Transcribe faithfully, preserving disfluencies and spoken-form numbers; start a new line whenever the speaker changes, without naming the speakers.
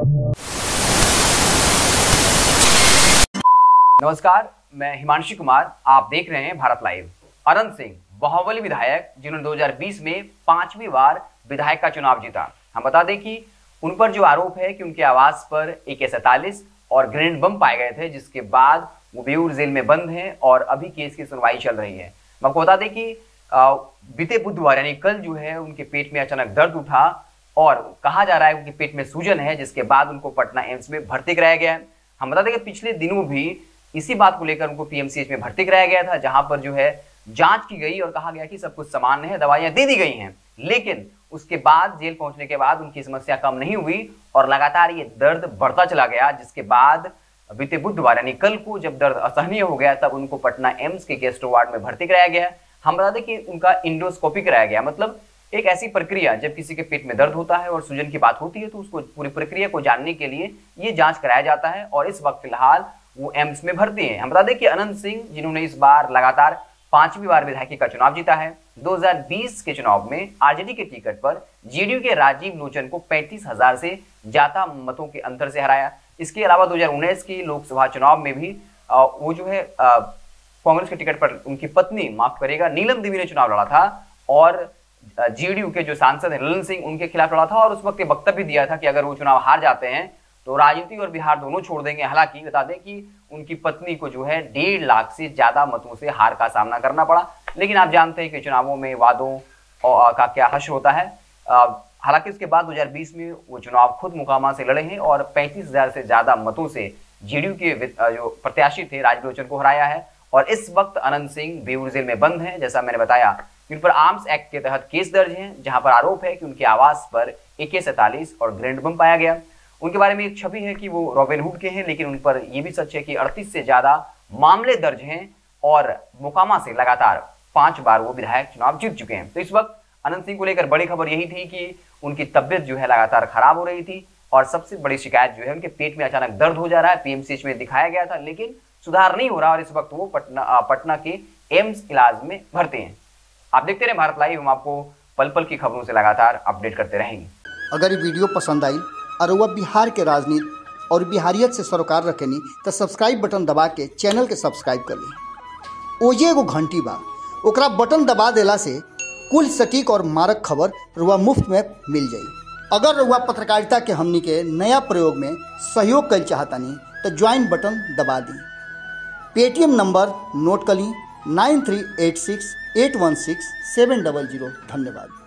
नमस्कार, मैं हिमांशु कुमार। आप देख रहे हैं भारत लाइव। अनंत सिंह बाहुबली विधायक जिन्होंने दो हज़ार बीस में पांचवी बार विधायक का चुनाव जीता। हम बता दें कि उन पर जो आरोप है कि उनके आवास पर ए के सैंतालीस और ग्रेनेड बम पाए गए थे, जिसके बाद वो बेऊर जेल में बंद हैं और अभी केस की सुनवाई चल रही है। मैं आपको बता दें कि बीते बुधवार यानी कल जो है उनके पेट में अचानक दर्द उठा और कहा जा रहा है उनके पेट में सूजन है, जिसके बाद उनको पटना एम्स में भर्ती कराया गया है। हम बता दें कि पिछले दिनों भी इसी बात को लेकर उनको पी एम सी एच में भर्ती कराया गया था, जहां पर जो है जांच की गई और कहा गया कि सब कुछ सामान्य है, दवाइयां दे दी गई हैं। लेकिन उसके बाद जेल पहुंचने के बाद उनकी समस्या कम नहीं हुई और लगातार ये दर्द बढ़ता चला गया, जिसके बाद बीते बुधवार यानी कल को जब दर्द असहनीय हो गया तब उनको पटना एम्स के गेस्ट वार्ड में भर्ती कराया गया। हम बता दें कि उनका इंडोस्कोपी कराया गया, मतलब एक ऐसी प्रक्रिया जब किसी के पेट में दर्द होता है और सूजन की बात होती है तो उसको पूरी प्रक्रिया को जानने के लिए ये जांच कराया जाता है और इस वक्त फिलहाल वो एम्स में भर्ती हैं। हम बता दें कि अनंत सिंह जिन्होंने इस बार लगातार पांचवी बार विधायकी का चुनाव जीता है, दो हज़ार बीस के चुनाव में आरजेडी के टिकट पर जे डी यू के राजीव लोचन को पैंतीस हजार से ज्यादा मतों के अंतर से हराया। इसके अलावा दो हज़ार उन्नीस की लोकसभा चुनाव में भी वो जो है कांग्रेस के टिकट पर उनकी पत्नी माफ करेगा नीलम देवी ने चुनाव लड़ा था और जे डी यू के जो सांसद हैं ललन सिंह उनके खिलाफ लड़ा था और उस वक्त ये वक्तव्य दिया था कि अगर वो चुनाव हार जाते हैं तो राजनीति और बिहार दोनों छोड़ देंगे। हालांकि बता दें कि उनकी पत्नी को जो है डेढ़ लाख से ज्यादा मतों से हार का सामना करना पड़ा। लेकिन आप जानते हैं कि चुनावों में वादों का क्या हश्र होता है। हालांकि उसके बाद दो हज़ार बीस में वो चुनाव खुद मोकामा से लड़े हैं और पैंतीस हजार से ज्यादा मतों से जे डी यू के जो प्रत्याशी थे राजीव लोचन को हराया है और इस वक्त अनंत सिंह बेऊर जेल में बंद हैं। जैसा मैंने बताया, इन पर आर्म्स एक्ट के तहत केस दर्ज है, जहां पर आरोप है कि उनके आवास पर ए के सैंतालीस और ग्रेनेड बम पाया गया। उनके बारे में एक छवि है कि वो रॉबिनहुड के हैं, लेकिन उन पर यह भी सच है कि अड़तीस से ज्यादा मामले दर्ज हैं और मोकामा से लगातार पांच बार वो विधायक चुनाव जीत चुके हैं। तो इस वक्त अनंत सिंह को लेकर बड़ी खबर यही थी कि उनकी तबियत जो है लगातार खराब हो रही थी और सबसे बड़ी शिकायत जो है उनके पेट में अचानक दर्द हो जा रहा है। पी एम सी एच में दिखाया गया था लेकिन सुधार नहीं हो रहा और इस वक्त वो पटना पटना के एम्स इलाज में भर्ती हैं। आप देखते रहे भारत लाइव, हम आपको पल पल की खबरों से लगातार अपडेट करते रहेंगे।
अगर ये वीडियो पसंद आई और वह बिहार के राजनीति और बिहारियत से सरोकार रखेनी तो सब्सक्राइब बटन दबा के चैनल के सब्सक्राइब कर ली। ओजे एगो घंटी बा, ओकरा बटन दबा देला से कुल सटीक और मारक खबर रुआ मुफ्त में मिल जाई। अगर रुआ पत्रकारिता के हमनी के नया प्रयोग में सहयोग कर चाहतानी तो ज्वाइन बटन दबा दी। पेटीएम नंबर नोट कर ली nine three eight six eight one six seven double zero. धन्यवाद।